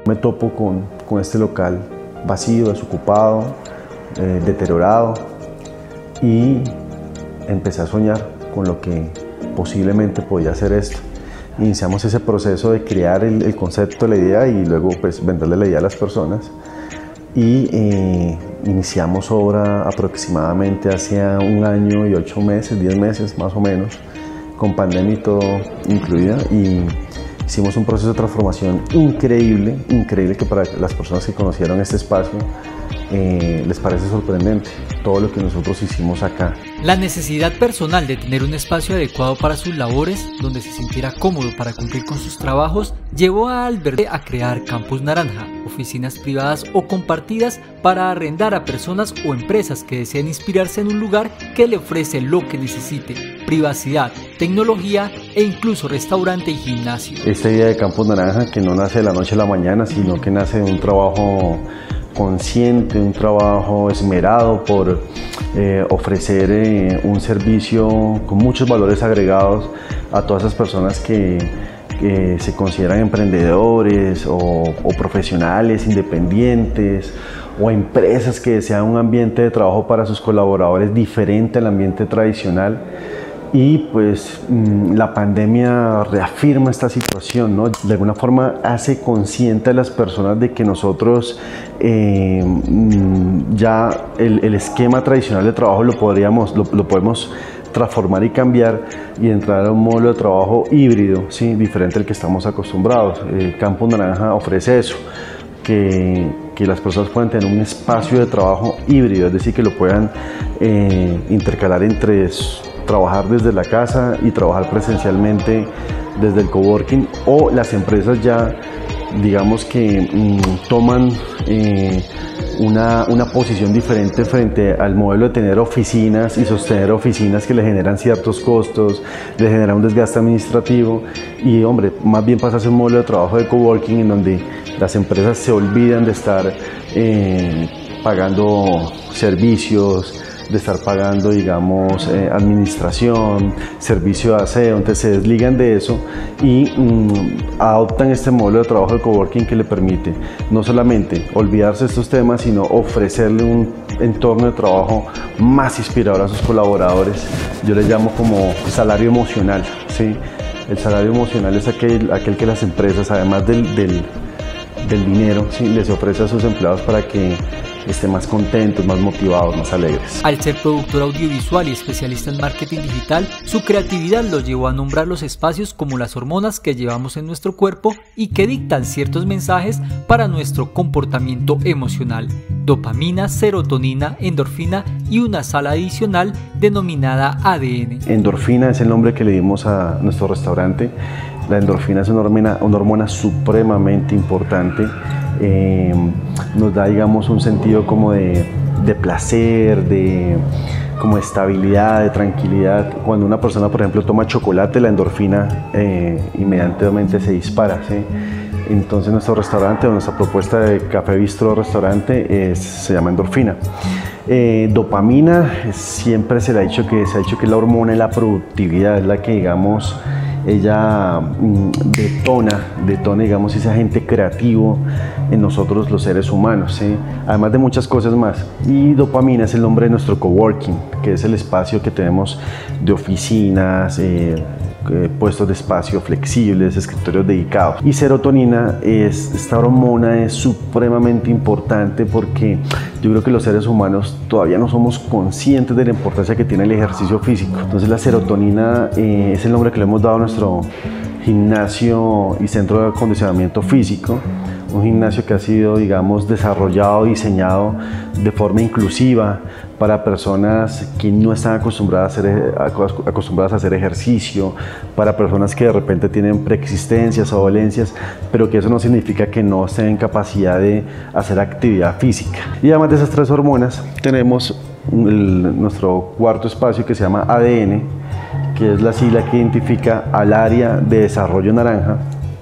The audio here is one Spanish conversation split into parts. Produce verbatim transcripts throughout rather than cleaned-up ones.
Me topo con, con este local vacío, desocupado, eh, deteriorado, y empecé a soñar con lo que posiblemente podía ser esto. Iniciamos ese proceso de crear el, el concepto, la idea, y luego pues venderle la idea a las personas. Y eh, iniciamos obra aproximadamente hace un año y ocho meses, diez meses más o menos, con pandemia y todo incluida, y hicimos un proceso de transformación increíble, increíble, que para las personas que conocieron este espacio eh, les parece sorprendente todo lo que nosotros hicimos acá. La necesidad personal de tener un espacio adecuado para sus labores, donde se sintiera cómodo para cumplir con sus trabajos, llevó a Albert a crear Campus Naranja, oficinas privadas o compartidas para arrendar a personas o empresas que desean inspirarse en un lugar que le ofrece lo que necesite: privacidad, tecnología e incluso restaurante y gimnasio. Esta idea de Campus Naranja, que no nace de la noche a la mañana, sino que nace de un trabajo consciente, un trabajo esmerado por eh, ofrecer eh, un servicio con muchos valores agregados a todas esas personas que, que se consideran emprendedores o, o profesionales independientes, o empresas que desean un ambiente de trabajo para sus colaboradores diferente al ambiente tradicional. Y pues la pandemia reafirma esta situación, ¿no? De alguna forma hace consciente a las personas de que nosotros eh, ya el, el esquema tradicional de trabajo lo, podríamos, lo, lo podemos transformar y cambiar, y entrar a un modelo de trabajo híbrido, ¿sí? Diferente al que estamos acostumbrados. Eh, Campus Naranja ofrece eso, que, que las personas puedan tener un espacio de trabajo híbrido, es decir, que lo puedan eh, intercalar entre trabajar desde la casa y trabajar presencialmente desde el coworking, o las empresas ya, digamos que mmm, toman eh, una, una posición diferente frente al modelo de tener oficinas y sostener oficinas que le generan ciertos costos, le generan un desgaste administrativo, y hombre, más bien pasa a ser un modelo de trabajo de coworking en donde las empresas se olvidan de estar eh, pagando servicios, de estar pagando, digamos, eh, administración, servicio de aseo. Entonces se desligan de eso y mm, adoptan este modelo de trabajo de coworking que le permite no solamente olvidarse de estos temas, sino ofrecerle un entorno de trabajo más inspirador a sus colaboradores. Yo le llamo como salario emocional, ¿sí? El salario emocional es aquel, aquel que las empresas, además del, del, del dinero, ¿sí?, les ofrece a sus empleados para que estén más contentos, más motivados, más alegres. Al ser productor audiovisual y especialista en marketing digital, su creatividad lo llevó a nombrar los espacios como las hormonas que llevamos en nuestro cuerpo y que dictan ciertos mensajes para nuestro comportamiento emocional: dopamina, serotonina, endorfina y una sala adicional denominada A D N. Endorfina es el nombre que le dimos a nuestro restaurante. La endorfina es una hormona, una hormona supremamente importante. Eh, nos da, digamos, un sentido como de, de placer, de como de estabilidad, de tranquilidad. Cuando una persona, por ejemplo, toma chocolate, la endorfina eh, inmediatamente se dispara, ¿sí? Entonces nuestro restaurante, o nuestra propuesta de café bistro restaurante es, se llama Endorfina. Eh, dopamina, siempre se le ha dicho que se ha dicho que la hormona de la productividad, es la que, digamos, ella mm, detona, detona, digamos, ese agente creativo en nosotros los seres humanos, ¿sí? Además de muchas cosas más. Y dopamina es el nombre de nuestro coworking, que es el espacio que tenemos de oficinas, eh, eh, puestos de espacio flexibles, escritorios dedicados. Y serotonina, es, esta hormona es supremamente importante porque yo creo que los seres humanos todavía no somos conscientes de la importancia que tiene el ejercicio físico. Entonces la serotonina eh, es el nombre que le hemos dado a nuestro gimnasio y centro de acondicionamiento físico. Un gimnasio que ha sido, digamos, desarrollado, diseñado de forma inclusiva para personas que no están acostumbradas a hacer, acostumbradas a hacer ejercicio, para personas que de repente tienen preexistencias o dolencias, pero que eso no significa que no estén en capacidad de hacer actividad física. Y además de esas tres hormonas, tenemos el, nuestro cuarto espacio que se llama A D N, que es la sigla que identifica al área de desarrollo naranja.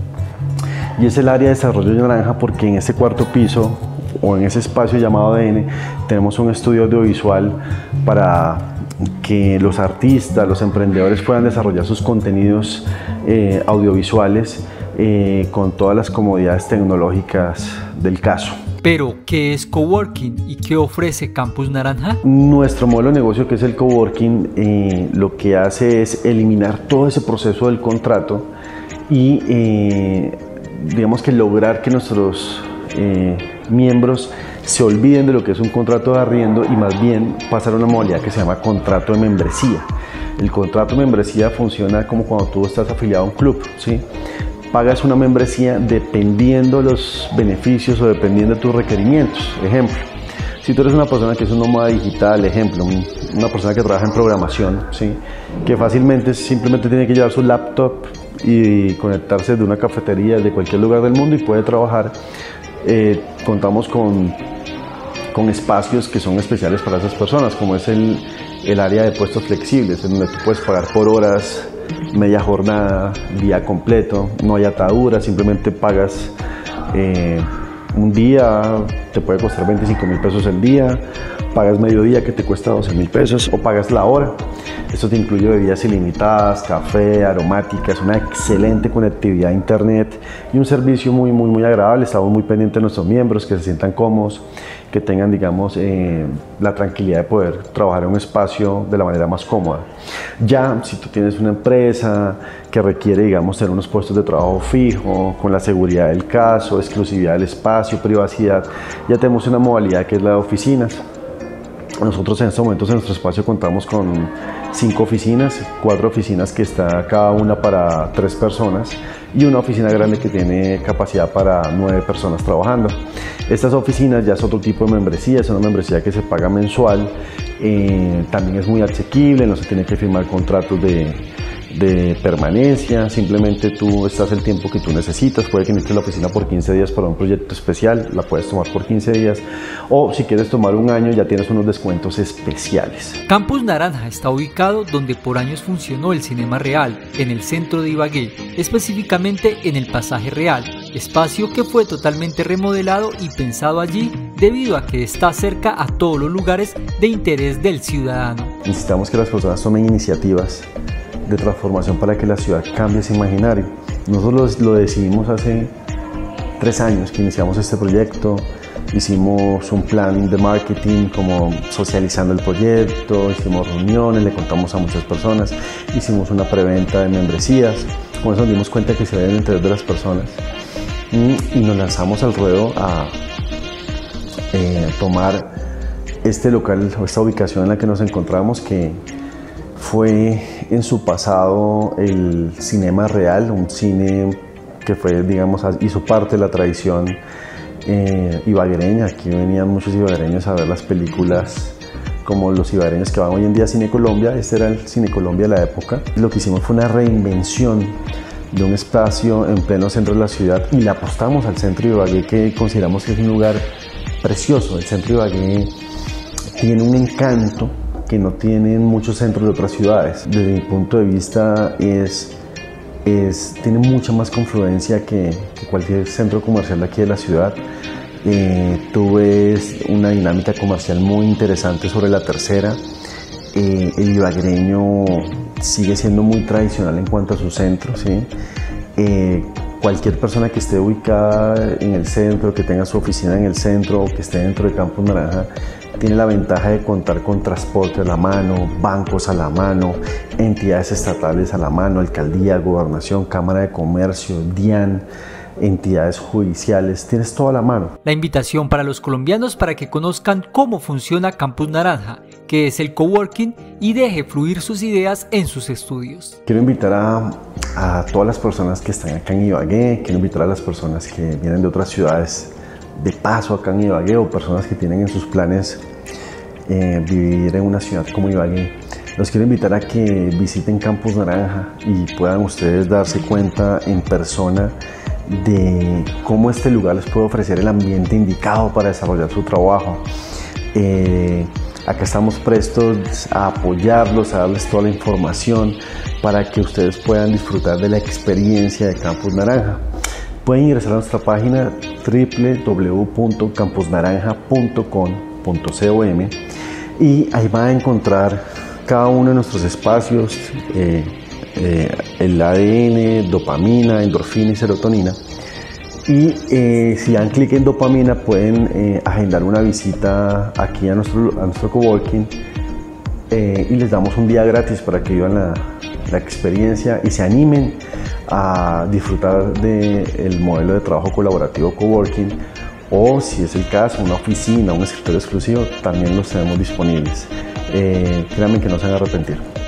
Y es el área de desarrollo naranja porque en ese cuarto piso, o en ese espacio llamado A D N, tenemos un estudio audiovisual para que los artistas, los emprendedores puedan desarrollar sus contenidos eh, audiovisuales eh, con todas las comodidades tecnológicas del caso. Pero, ¿qué es coworking y qué ofrece Campus Naranja? Nuestro modelo de negocio, que es el coworking, eh, lo que hace es eliminar todo ese proceso del contrato y eh, digamos que lograr que nuestros eh, miembros se olviden de lo que es un contrato de arriendo y más bien pasar a una modalidad que se llama contrato de membresía. El contrato de membresía funciona como cuando tú estás afiliado a un club, ¿sí? Pagas una membresía dependiendo de los beneficios o dependiendo de tus requerimientos. Ejemplo, si tú eres una persona que es un nómada digital, ejemplo, una persona que trabaja en programación, ¿sí? Que fácilmente simplemente tiene que llevar su laptop y conectarse de una cafetería de cualquier lugar del mundo y puede trabajar, eh, contamos con, con espacios que son especiales para esas personas, como es el, el área de puestos flexibles, en donde tú puedes pagar por horas, media jornada, día completo, no hay ataduras, simplemente pagas eh, un día, te puede costar veinticinco mil pesos el día, pagas mediodía que te cuesta doce mil pesos o pagas la hora. Esto te incluye bebidas ilimitadas, café, aromáticas, una excelente conectividad a internet y un servicio muy muy muy agradable. Estamos muy pendientes de nuestros miembros, que se sientan cómodos, que tengan, digamos, eh, la tranquilidad de poder trabajar en un espacio de la manera más cómoda. Ya si tú tienes una empresa que requiere, digamos, tener unos puestos de trabajo fijo, con la seguridad del caso, exclusividad del espacio, privacidad, ya tenemos una modalidad que es la de oficinas. Nosotros en estos momentos en nuestro espacio contamos con cinco oficinas, cuatro oficinas que está cada una para tres personas y una oficina grande que tiene capacidad para nueve personas trabajando. Estas oficinas ya es otro tipo de membresía, es una membresía que se paga mensual, eh, también es muy asequible, no se tiene que firmar contratos de, de permanencia, simplemente tú estás el tiempo que tú necesitas, puede que necesites la oficina por quince días para un proyecto especial, la puedes tomar por quince días, o si quieres tomar un año ya tienes unos descuentos especiales. Campus Naranja está ubicado donde por años funcionó el Cinema Real, en el centro de Ibagué, específicamente en el Pasaje Real, espacio que fue totalmente remodelado y pensado allí debido a que está cerca a todos los lugares de interés del ciudadano. Necesitamos que las personas tomen iniciativas de transformación para que la ciudad cambie ese imaginario. Nosotros lo decidimos hace tres años que iniciamos este proyecto, hicimos un plan de marketing como socializando el proyecto, hicimos reuniones, le contamos a muchas personas, hicimos una preventa de membresías, con eso nos dimos cuenta que se ve el interés de las personas y nos lanzamos al ruedo a eh, tomar este local o esta ubicación en la que nos encontramos, que fue en su pasado el Cinema Real, un cine que fue, digamos, hizo parte de la tradición eh, ibaguereña. Aquí venían muchos ibaguereños a ver las películas, como los ibaguereños que van hoy en día a Cine Colombia. Este era el Cine Colombia de la época. Lo que hicimos fue una reinvención de un espacio en pleno centro de la ciudad y le apostamos al centro de Ibagué, que consideramos que es un lugar precioso. El centro de Ibagué tiene un encanto que no tienen muchos centros de otras ciudades. Desde mi punto de vista es, es, tiene mucha más confluencia que, que cualquier centro comercial de aquí de la ciudad. Eh, tú ves una dinámica comercial muy interesante sobre la Tercera. Eh, el ibaguereño sigue siendo muy tradicional en cuanto a su centro, ¿sí? Eh, cualquier persona que esté ubicada en el centro, que tenga su oficina en el centro o que esté dentro de Campus Naranja, tiene la ventaja de contar con transporte a la mano, bancos a la mano, entidades estatales a la mano, alcaldía, gobernación, cámara de comercio, DIAN, entidades judiciales, tienes todo a la mano. La invitación para los colombianos para que conozcan cómo funciona Campus Naranja, que es el coworking, y deje fluir sus ideas en sus estudios. Quiero invitar a, a todas las personas que están acá en Ibagué, quiero invitar a las personas que vienen de otras ciudades de paso acá en Ibagué, o personas que tienen en sus planes eh, vivir en una ciudad como Ibagué. Los quiero invitar a que visiten Campus Naranja y puedan ustedes darse cuenta en persona de cómo este lugar les puede ofrecer el ambiente indicado para desarrollar su trabajo. Eh, acá estamos prestos a apoyarlos, a darles toda la información para que ustedes puedan disfrutar de la experiencia de Campus Naranja. Pueden ingresar a nuestra página doble u doble u doble u punto campus naranja punto com punto com y ahí van a encontrar cada uno de nuestros espacios, eh, eh, el A D N, dopamina, endorfina y serotonina. Y eh, si dan clic en dopamina pueden eh, agendar una visita aquí a nuestro, a nuestro coworking eh, y les damos un día gratis para que vivan la, la experiencia y se animen a disfrutar del modelo de trabajo colaborativo coworking, o si es el caso, una oficina, un escritorio exclusivo, también los tenemos disponibles. Eh, créanme que no se van a arrepentir.